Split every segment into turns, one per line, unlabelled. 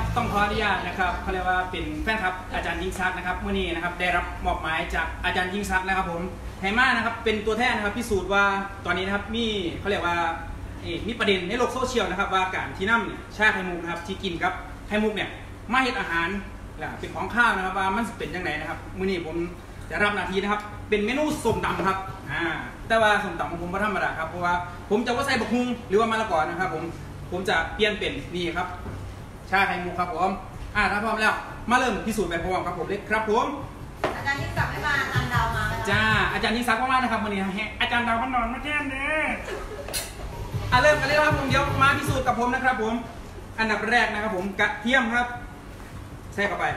ต้องขออนุญาตนะครับเขาเรียกว่าเป็นแฟนคลับอาจารย์ยิ่งศักดิ์นะครับเมื่อนี้นะครับได้รับมอบหมายจากอาจารย์ยิ่งศักดิ์นะครับผมไฮมานะครับเป็นตัวแทนนะครับพิสูจน์ว่าตอนนี้นะครับมีเขาเรียกว่ามีประเด็นในโลกโซเชียลนะครับว่าการที่น้ำเนี่ยชาไข่มุกนะครับที่กินกับไข่มุกเนี่ยมาเฮ็ดอาหารเป็นของข้าวนะครับว่ามันเป็นยังไงนะครับเมื่อนี้ผมจะรับหน้าที่นะครับเป็นเมนูส้มตำครับแต่ว่าส้มตำของผมไม่ธรรมดาครับเพราะว่าผมจะว่าใส่บะฮุงหรือว่ามะละกอนะครับผมจะเปลี่ยนเป็นนี่ครับชาไข่มุกครับผมถ้าพร้อมแล้วมาเริ่มพิสูจน์ไปพร้อมครับผมเลยครับผม
อาจารย์ยิ่งศักดิ์ไม่มาอาจารย์ดาวมาไหม
จ้าอาจารย์ยิ่งศักดิ์มากๆนะครับวันนี้อาจารย์ดาวมันนอนมาแจ้งเด้อเริ่มกันเลยครับผมเดี๋ยวมาพิสูจน์กับผมนะครับผมอันดับแรกนะครับผมกระเทียมครับใส่เข้าไป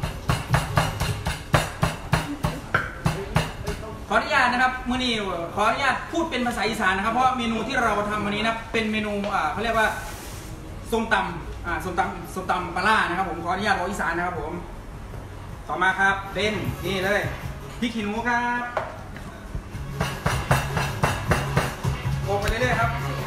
ขออนุญาตนะครับมื้อนี้ขออนุญาตพูดเป็นภาษาอีสานนะครับเพราะเมนูที่เราทำวันนี้นะเป็นเมนูเขาเรียกว่าส้มตำส้มตำปลาล่านะครับผมขออนุญาตบอกอีสานนะครับผมต่อมาครับเป็นนี่เลยพริกขี้หนูครับโขลกไปเรื่อยๆครับ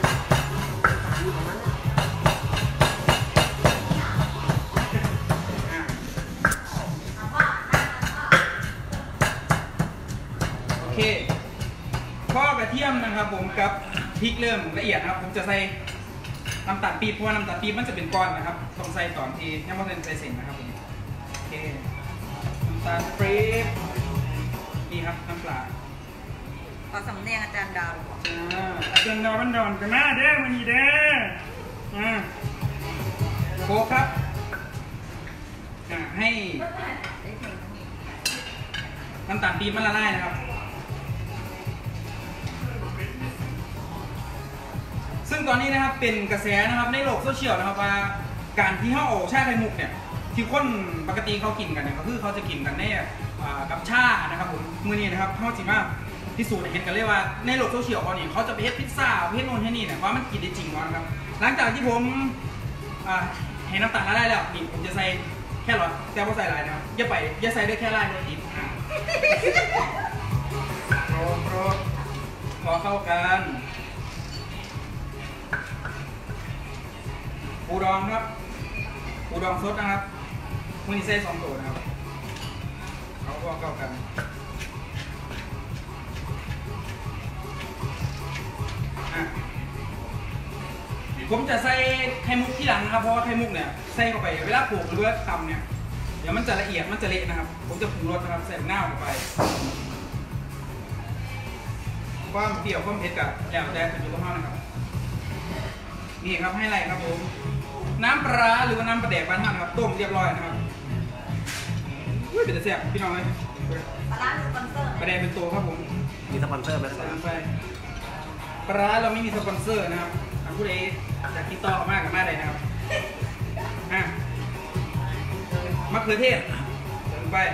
โอเคข้อกระเทียมนะครับผมกับพริกเริ่มละเอียดนะครับผมจะใส่น้ำตาลปี๊บเพราะว่าน้ำตาลปี๊บมันจะเป็นก้อนนะครับต้องใส่ตอนที่ยังไม่ทันใส่เส้นนะครับผมโอเคน้ำตาลปี๊บนี่ครับน้ำปลา
ขอสำเนียงอาจารย์ดาว
อาจารย์ดาวมันดอนกันหน้าเด้มันนี่เด้โคครับให้น้ำตาลปี๊บมันละลายนะครับซึ่งตอนนี้นะครับเป็นกระแสนะครับในโลกโซเชียลนะครับว่าการที่เขาเอาชาไข่มุกเนี่ยที่คนปกติเขากินกันเนี่ยก็คือเขาจะกินกันในกับชานะครับผมมื้อนี้นะครับเขาจริงว่าพิสูจน์เห็นกันเลยว่าในโลกโซเชียลเขาเนี่ยเขาจะไปเฮ็ดพิซซ่าไปเฮ็ดโน่นเฮ็ดนี่เนี่ยว่ามันกินได้จริงมั้งครับหลังจากที่ผมให้น้ำตาลละลายแล้วนี่ผมจะใส่แค่หลอดแต่ว่าใส่หลายนะครับอย่าใส่ด้วยแค่ลายเลยดิบโปรพอเข้ากันปูดองครับปูดองสดนะครับมือนี้ใส่2 ตัวนะครับเขาก็เข้ากันผมจะใส่ไข่มุกที่หลังนะครับเพราะว่าไข่มุกเนี่ยใส่เข้าไปเวลาโขลกหรือว่าตำเนี่ยเดี๋ยวมันจะละเอียดมันจะเละนะครับผมจะปรุงรสนะครับใส่หน้าเข้าไปความเปรี้ยวความเผ็ดกับแล้วแต่เป็นจุดข้าวนะครับนี่ครับให้ไรครับผมน้ำปลาหรือว่าน้ำปลาแดกบ้านท่านครับต้มเรียบร้อยนะครับเป็นแต่แซ่บพี่น้องเลย
ปลาสปอนเซอร์
ปลาแดกเป็นตัวครับผม
มีสปอนเซอร์ไหม
ปลาเราไม่มีสปอนเซอร์นะครับผู้ใดอยากติดต่อมากกับมาได้นะครับมะเขือเทศใส่ลงไป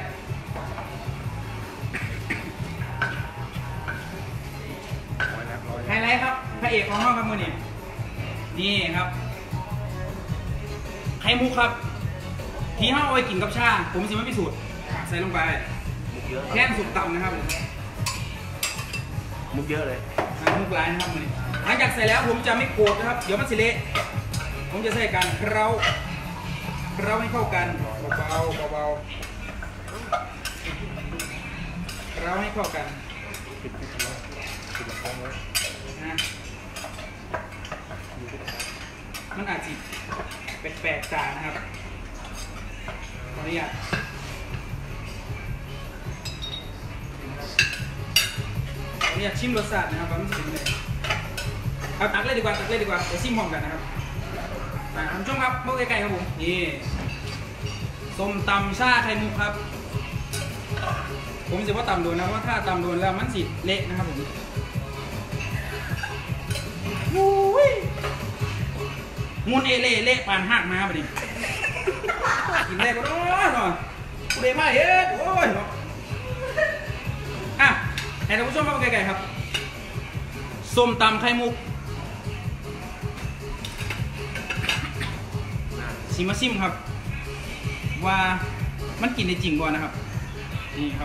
ไฮไลท์ครับพระเอกของห้องครับมือนี่ครับไข่มุกครับที่ห้องเอาไปกินกับชาผมสิไม่พิสูจน์ใส่ลงไปแค่สุกต่ำนะครับ
มุกเยอะเลย
มุกหลายนะครับมือหลังจากใส่แล้วผมจะไม่โกรธนะครับเดี๋ยวมันสิเละผมจะใส่การเคล้าให้เข้ากันเบาเคล้าให้เข้ากันนะมันอาจจะแปลกๆตานะครับขออนุญาตชิมรสชาตินะครับว่ามันจะเป็นยังไงตักเลยดีกว่าเดี๋ยวชิมพร้อมกันนะครับท่านผู้ชมครับพวกไก่ๆครับผมนี่ส้มตำชาไข่มุกครับผมจะว่าตำโดนนะว่าถ้าตำโดนแล้วมันสิเละนะครับผมมุนเละปานหักมาแบบนี้กินเละก็ได้เนาะกูเละมาเฮ็ดโอ้ยให้ท่านผู้ชมมาไกลๆครับส้มตำไข่มุกชิมครับว่ามันกินได้จริงบ่นะครับนี่ครับ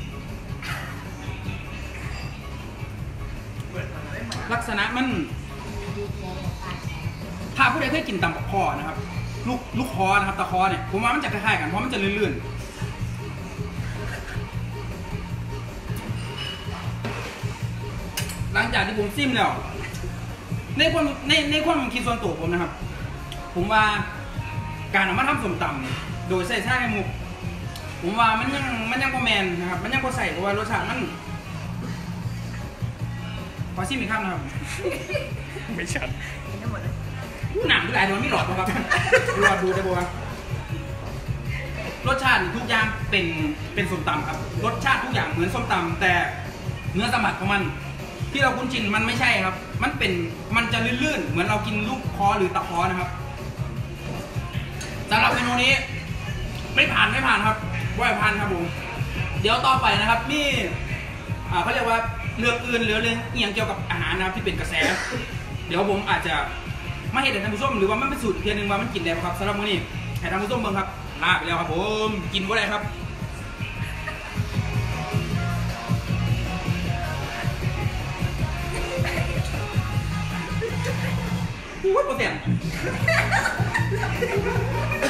ลักษณะมันาผู้ใดเคยกินตำบักคอนะครับลูกคอนะครับตะคอเนี่ยผมว่ามันจะคล้ายๆกันเพราะมันจะลื่นๆหลังจากที่ผมซิมแล้วในความคิดส่วนตัวผมนะครับผมว่าการเอามาทำส้มตำโดยใส่ไส้หมูผมว่ามันยังบ่แมนนะครับมันยังบ่ใส่เพราะว่ารสชาติมันขอซิมอีกครั้งนะครับไม่ชัด
กินทั้งหมดเลย
หนังที่หลายตัวไม่หลอดนะครับหลอดดูได้บ่รสชาติทุกอย่างเป็นส้มตำครับรสชาติทุกอย่างเหมือนส้มตำแต่เนื้อสัมผัสของมันที่เราคุ้นชินมันไม่ใช่ครับมันจะลื่นๆเหมือนเรากินลูกคอหรือตะคอนะครับสำหรับเมนูนี้ไม่ผ่านครับว่าผ่านครับผมเดี๋ยวต่อไปนะครับนี่เขาเรียกว่าเรื่องอื่นหรือเรื่องเกี่ยวกับอาหารนะครับที่เป็นกระแสเดี๋ยวผมอาจจะมาเห็นท่านผู้ชมหรือว่ามันเป็นสูตรเพียงหนึ่งว่ามันกินได้ครับสำหรับมื้อนี้ให้ท่านผู้ชมเบิ่งครับลาไปแล้วครับผมกินก็ได้ครับโอ้ยโปรเตียน